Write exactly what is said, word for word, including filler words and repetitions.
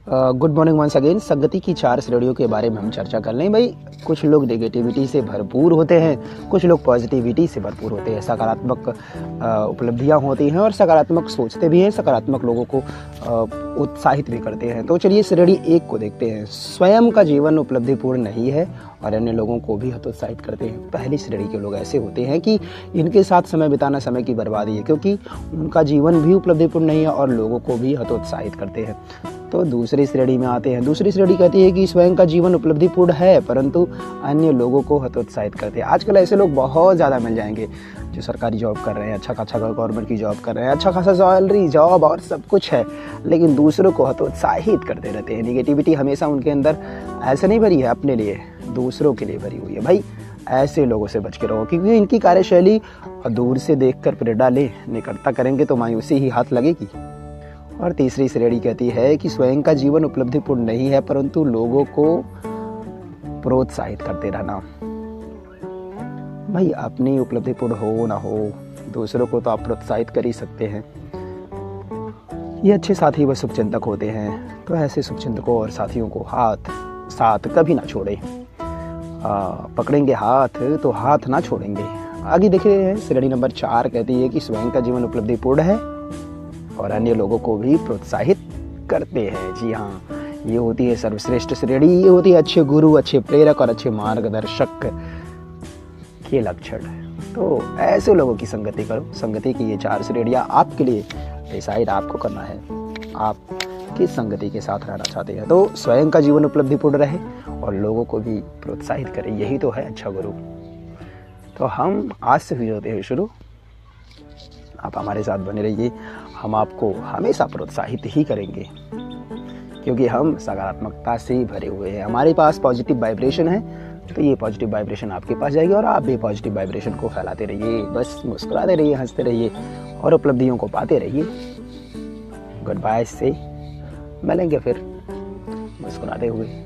Good morning once again. संगति की चार श्रेणियों के बारे में हम चर्चा कर लें। भाई, कुछ लोग नेगेटिविटी से भरपूर होते हैं, कुछ लोग पॉजिटिविटी से भरपूर होते हैं, सकारात्मक उपलब्धियां होती हैं और सकारात्मक सोचते भी हैं, सकारात्मक लोगों को उत्साहित भी करते हैं। तो चलिए श्रेणी एक को देखते हैं। स्वयं का जीवन उपलब्धिपूर्ण नहीं है और अन्य लोगों को भी हतोत्साहित करते हैं। पहली श्रेणी के लोग ऐसे होते हैं कि इनके साथ समय बिताना समय की बर्बादी है, क्योंकि उनका जीवन भी उपलब्धिपूर्ण नहीं है और लोगों को भी हतोत्साहित करते हैं। तो दूसरी श्रेणी में आते हैं। दूसरी श्रेणी कहती है कि स्वयं का जीवन उपलब्धिपूर्ण है परंतु अन्य लोगों को हतोत्साहित करते हैं। आजकल ऐसे लोग बहुत ज़्यादा मिल जाएंगे जो सरकारी जॉब कर रहे हैं, अच्छा खासा गवर्नमेंट की जॉब कर रहे हैं, अच्छा खासा सैलरी, जॉब और सब कुछ है, लेकिन दूसरों को हतोत्साहित करते रहते हैं। निगेटिविटी हमेशा उनके अंदर ऐसे नहीं भरी है अपने लिए, दूसरों के लिए भरी हुई है। भाई, ऐसे लोगों से बच के रहो, क्योंकि इनकी कार्यशैली दूर से देखकर प्रेरणा ले, निकटता करेंगे तो मायूसी ही हाथ लगेगी। और तीसरी श्रेणी कहती है कि स्वयं का जीवन उपलब्धिपूर्ण नहीं है परंतु लोगों को प्रोत्साहित करते रहना। भाई, अपनी उपलब्धिपूर्ण हो ना हो, दूसरों को तो आप प्रोत्साहित कर ही सकते हैं। ये अच्छे साथी व शुभचिंतक होते हैं, तो ऐसे शुभचिंतकों और साथियों को हाथ साथ कभी ना छोड़े। पकड़ेंगे हाथ तो हाथ ना छोड़ेंगे। आगे देखिए, श्रेणी नंबर चार कहती है कि स्वयं का जीवन उपलब्धिपूर्ण है और अन्य लोगों को भी प्रोत्साहित करते हैं। जी हाँ, ये होती है सर्वश्रेष्ठ श्रेणी। ये होती है अच्छे गुरु, अच्छे प्रेरक और अच्छे मार्गदर्शक के लक्षण। तो ऐसे लोगों की संगति करो। संगति की ये चार श्रेणियां आपके लिए डिसाइड आपको करना है, आप किस संगति के साथ रहना चाहते हैं। तो स्वयं का जीवन उपलब्धिपूर्ण रहे और लोगों को भी प्रोत्साहित करें, यही तो है अच्छा गुरु। तो हम आज से भी होते हैं शुरू। आप हमारे साथ बने रहिए, हम आपको हमेशा प्रोत्साहित ही करेंगे, क्योंकि हम सकारात्मकता से ही भरे हुए हैं। हमारे पास पॉजिटिव वाइब्रेशन है, तो ये पॉजिटिव वाइब्रेशन आपके पास जाएगी और आप भी पॉजिटिव वाइब्रेशन को फैलाते रहिए। बस मुस्कुराते रहिए, हंसते रहिए और उपलब्धियों को पाते रहिए। गुड बाय से मिलेंगे फिर मुस्कुराते हुए।